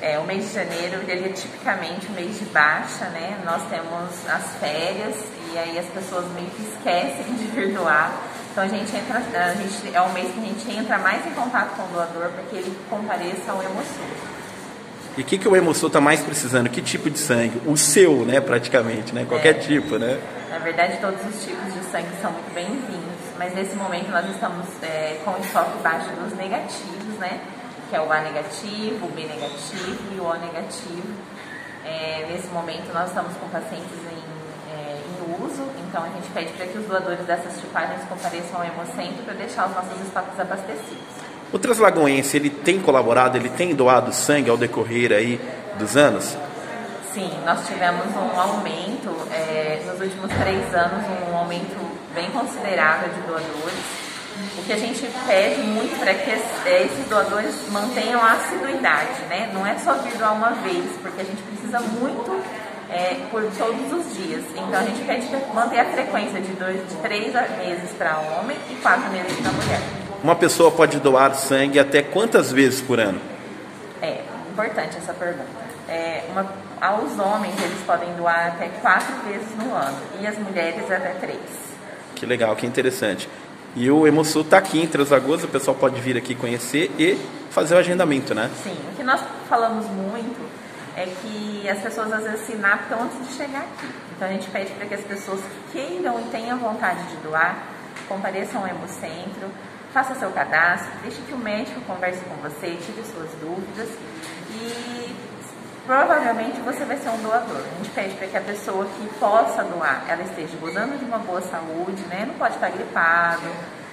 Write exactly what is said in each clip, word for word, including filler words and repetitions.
É, o mês de janeiro, ele é tipicamente o mês de baixa, né? Nós temos as férias e aí as pessoas meio que esquecem de vir doar. Então a gente entra, a gente, é o mês que a gente entra mais em contato com o doador para que ele compareça ao Hemosul. E o que, que o Hemosul está mais precisando? Que tipo de sangue? O seu, né, praticamente, né? Qualquer é, tipo, né? Na verdade, todos os tipos de sangue são muito bem-vindos, mas nesse momento nós estamos é, com enfoque baixo dos negativos, né? Que é o A negativo, o B negativo e o O negativo. É, nesse momento nós estamos com pacientes em, é, em uso, então a gente pede para que os doadores dessas tipagens compareçam ao Hemocentro para deixar os nossos estoques abastecidos. O Translagoense, ele tem colaborado, ele tem doado sangue ao decorrer aí dos anos? Sim, nós tivemos um aumento, é, nos últimos três anos, um aumento bem considerável de doadores. O que a gente pede muito para que esses doadores mantenham a assiduidade, né? Não é só vir doar uma vez, porque a gente precisa muito é, por todos os dias. Então a gente pede para manter a frequência de, dois, de três meses para homem e quatro meses para mulher. Uma pessoa pode doar sangue até quantas vezes por ano? É, importante essa pergunta. É, uma, aos homens eles podem doar até quatro vezes no ano e as mulheres até três. Que legal, que interessante. E o Hemosul está aqui em Três Lagoas, o pessoal pode vir aqui conhecer e fazer o agendamento, né? Sim, o que nós falamos muito é que as pessoas às vezes se inaptam antes de chegar aqui. Então a gente pede para que as pessoas que queiram e tenham vontade de doar, compareçam ao Hemocentro, faça seu cadastro, deixe que o médico converse com você, tire suas dúvidas e provavelmente você vai ser um doador. A gente pede para que a pessoa que possa doar, ela esteja gozando de uma boa saúde, né? Não pode estar gripado.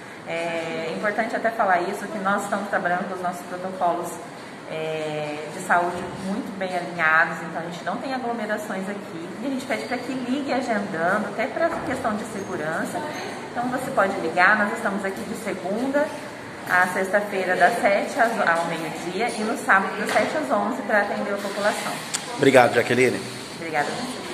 É importante até falar isso, que nós estamos trabalhando com os nossos protocolos é, de saúde muito bem alinhados, então a gente não tem aglomerações aqui. E a gente pede para que ligue agendando, até para questão de segurança. Então você pode ligar, nós estamos aqui de segunda a sexta-feira das sete ao meio-dia e no sábado das sete às onze para atender a população. Obrigado, Jaqueline. Obrigada.